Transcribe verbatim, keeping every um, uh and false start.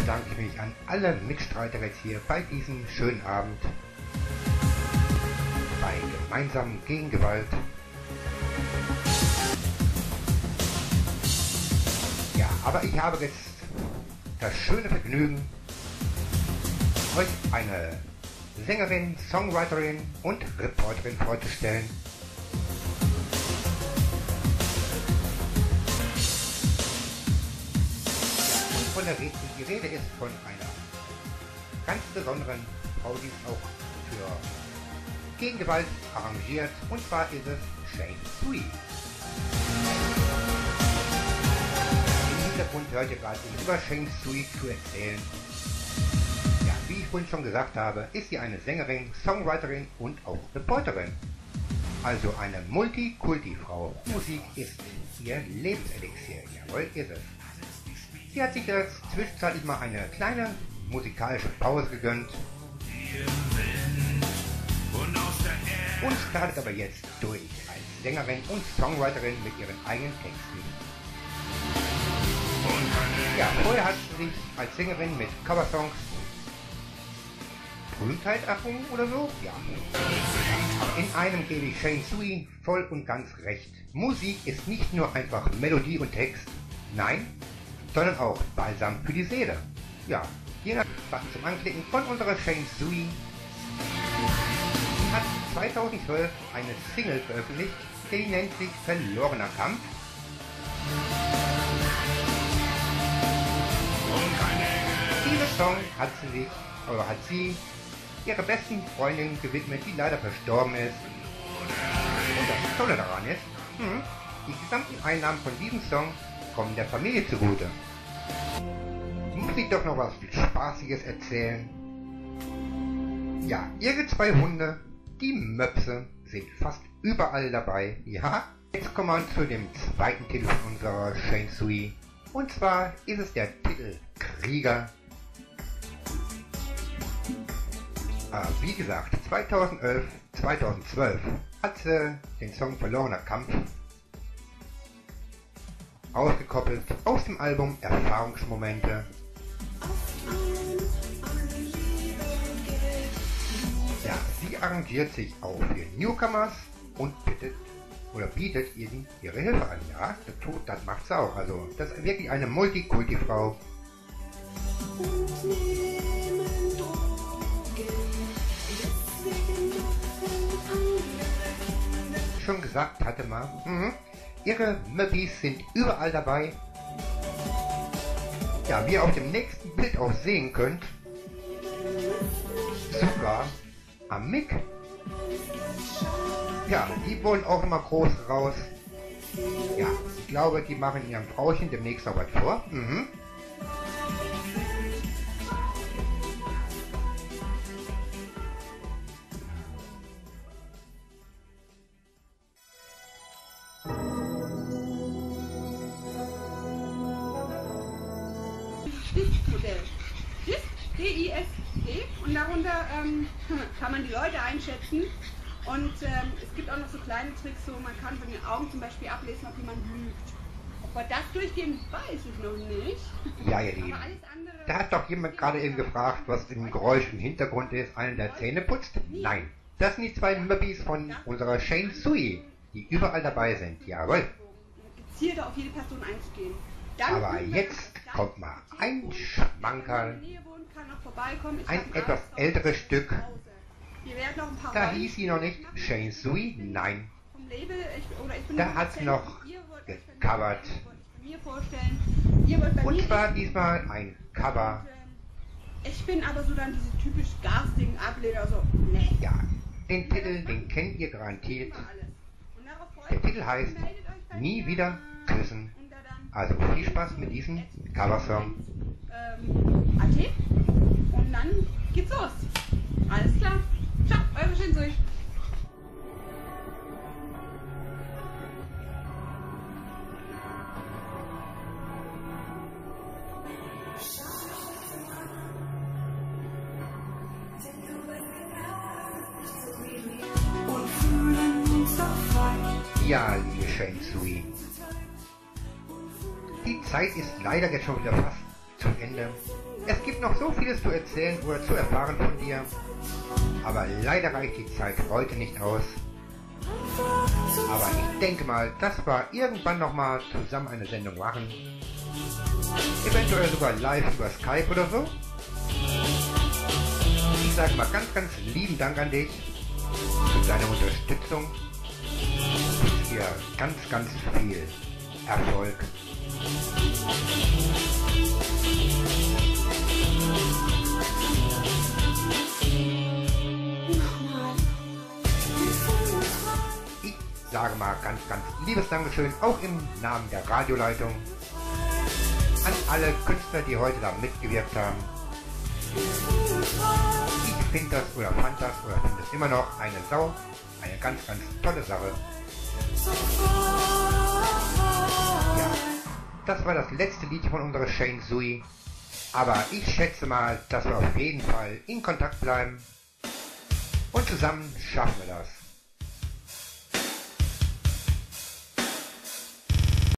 bedanke ich mich an alle Mitstreiter jetzt hier bei diesem schönen Abend. Bei Gemeinsam gegen Gewalt. Ja, aber ich habe jetzt das schöne Vergnügen, euch eine Sängerin, Songwriterin und Reporterin vorzustellen. Und von der Rede, die Rede ist von einer ganz besonderen Frau, die ist auch für Gegengewalt arrangiert, und zwar ist es Cheng Sui. Im Hintergrund hört ihr gerade über Cheng Sui zu erzählen. Ja, wie ich vorhin schon gesagt habe, ist sie eine Sängerin, Songwriterin und auch Reporterin. Also eine Multikulti-Frau. Musik ist ihr Lebenselixier, jawohl ist es. Sie hat sich jetzt zwischenzeitlich mal eine kleine musikalische Pause gegönnt und startet aber jetzt durch als Sängerin und Songwriterin mit ihren eigenen Texten. Ja, vorher hat sie sich als Sängerin mit Coversongs Berühmtheit errungen oder so? Ja. Aber in einem gebe ich Cheng Sui voll und ganz recht. Musik ist nicht nur einfach Melodie und Text, nein, sondern auch Balsam für die Seele. Ja, hier noch was zum Anklicken von unserer Cheng Sui. Sie hat zweitausendzwölf eine Single veröffentlicht, die nennt sich Verlorener Kampf. Dieser Song hat sie sich, oder hat sie ihrer besten Freundin gewidmet, die leider verstorben ist. Und das Tolle daran ist, hm, die gesamten Einnahmen von diesem Song kommen der Familie zugute. Muss ich doch noch was Spaßiges erzählen? Ja, ihre zwei Hunde, die Möpse, sind fast überall dabei. Ja, jetzt kommen wir zu dem zweiten Titel von unserer Cheng Sui. Und zwar ist es der Titel Krieger. Ah, wie gesagt, zweitausendelf, zweitausendzwölf hat sie den Song Verlorener Kampf ausgekoppelt aus dem Album Erfahrungsmomente. Ja, sie arrangiert sich auch für Newcomers und bittet oder bietet ihnen ihre Hilfe an. Ja, das, tut, das macht sie auch. Also, das ist wirklich eine Multikulti-Frau. Schon gesagt hatte mal, mhm. Ihre Möppis sind überall dabei. Ja, wie ihr auf dem nächsten Bild auch sehen könnt, sogar am Mic. Ja, die wollen auch immer groß raus. Ja, ich glaube, die machen ihrem Frauchen demnächst noch was vor. Mhm. Stiftmodell. Stift, D I S T, und darunter ähm, kann man die Leute einschätzen. Und ähm, es gibt auch noch so kleine Tricks, so man kann von den Augen zum Beispiel ablesen, ob jemand lügt. Ob man das durchgehen, weiß ich noch nicht. Ja, ihr Lieben. Da hat doch jemand gerade eben gefragt, was im Geräusch im Hintergrund ist, einer der Zähne putzt? Nein, das sind die zwei Möppis von unserer Cheng Sui, die überall dabei sind. Jawohl. Gezielter auf jede Person einzugehen. Aber jetzt kommt mal ein Schmankerl, ein etwas älteres Stück. Da hieß sie noch nicht Cheng Sui, nein. Da hat sie noch gecovert. Und zwar diesmal ein Cover. Ich bin aber so dann diese typisch garstigen Ableger, so, ne. Ja, den Titel, den kennt ihr garantiert. Der Titel heißt Nie wieder küssen. Also viel Spaß mit diesem Coversong. Ähm, A T und dann geht's los. Alles klar. Ciao, eure Cheng Sui. Ja, liebe Cheng Sui. Die Zeit ist leider jetzt schon wieder fast zum Ende. Es gibt noch so vieles zu erzählen oder zu erfahren von dir, aber leider reicht die Zeit heute nicht aus. Aber ich denke mal, dass wir irgendwann nochmal zusammen eine Sendung machen. Eventuell sogar live über Skype oder so. Ich sage mal ganz, ganz lieben Dank an dich für deine Unterstützung. Ich wünsche dir ganz, ganz viel Erfolg. Ich sage mal ganz, ganz liebes Dankeschön, auch im Namen der Radioleitung, an alle Künstler, die heute da mitgewirkt haben. Ich finde das oder fand das oder finde es immer noch eine Sau, eine ganz, ganz tolle Sache. Ja, das war das letzte Lied von unserer Shane Sui. Aber ich schätze mal, dass wir auf jeden Fall in Kontakt bleiben. Und zusammen schaffen wir das.